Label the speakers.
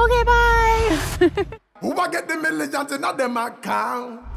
Speaker 1: Okay, bye.
Speaker 2: Who I get the millions in them account?